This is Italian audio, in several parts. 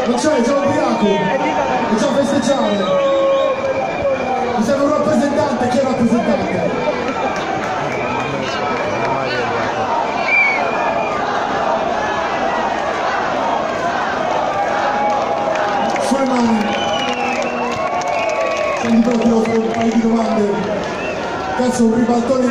Non c'è, è già ubriaco, è già a festeggiare. Mi serve un rappresentante, chi è il rappresentante? Sulle mani. Senti però ti devo fare un paio di domande. Cazzo, un ribaltone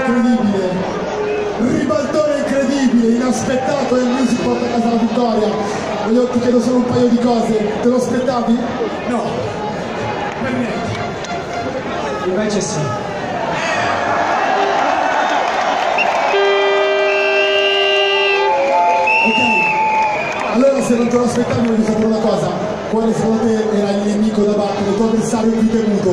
incredibile, inaspettato, e il music porta a casa la vittoria. Ti chiedo solo un paio di cose, te lo aspettavi? No, per niente. Invece sì. Ok, allora se non te lo aspettavi voglio sapere una cosa. Quale secondo te era il nemico da battere, il tuo avversario più temuto?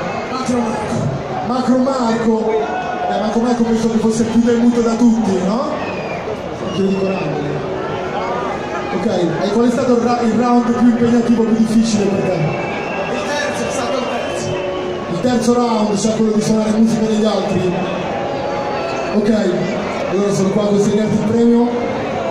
Macro Marco. Macro Marco penso che fosse più temuto da tutti, no? Io dico round. Ok, e qual è stato il round più impegnativo, più difficile per te? Il terzo, è stato il terzo. Il terzo round, cioè quello di suonare musica degli altri? Ok, allora sono qua a consegnarti il premio.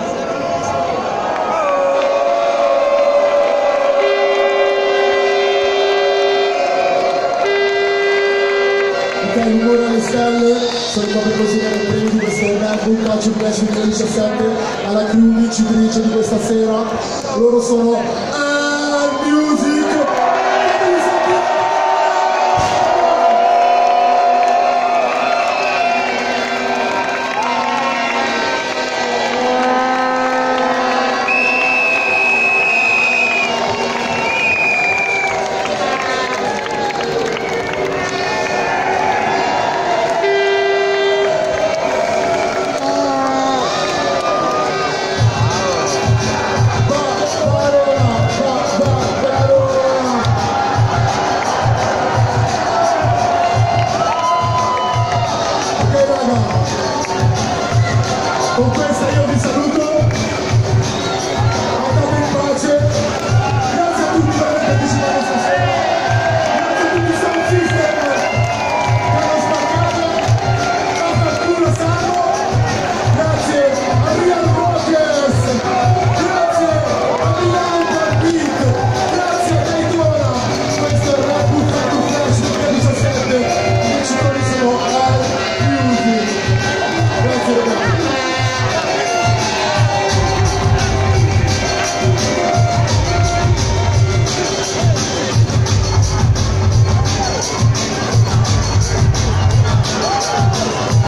L'umore alle stelle, sono qua per consegnare il premio di questo Red Calcio Flash 2017 alla crew vincitrice di questa sera. Loro sono Music. Con